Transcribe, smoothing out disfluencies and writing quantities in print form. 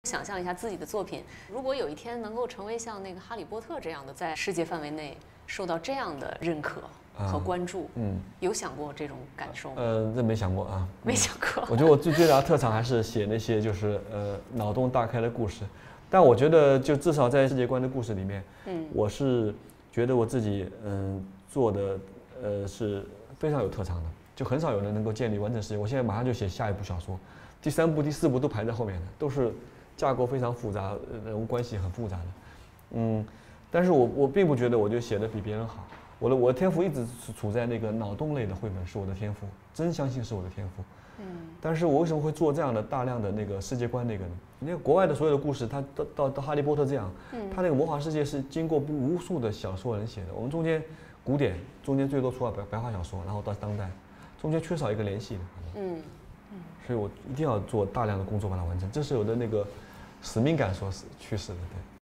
想象一下自己的作品，如果有一天能够成为像那个《哈利波特》这样的，在世界范围内受到这样的认可和关注，有想过这种感受吗？ 这没想过啊， 没想过。 我觉得我最大的特长还是写那些就是脑洞大开的故事，但我觉得就至少在世界观的故事里面，我是觉得我自己做的是非常有特长的，就很少有人能够建立完整世界。我现在马上就写下一部小说，第3部、第4部都排在后面的，都是架构非常复杂，人物关系很复杂的，但是我并不觉得我就写的比别人好，我的天赋一直是处在那个脑洞类的绘本是我的天赋，真相信是我的天赋，但是我为什么会做这样的大量的那个世界观那个呢？因为国外的所有的故事，它到哈利波特这样，它那个魔法世界是经过无数的小说人写的，我们中间古典中间最多出了白话小说，然后到当代，中间缺少一个联系的，所以我一定要做大量的工作把它完成，这是我的那个使命感所驱使的，对。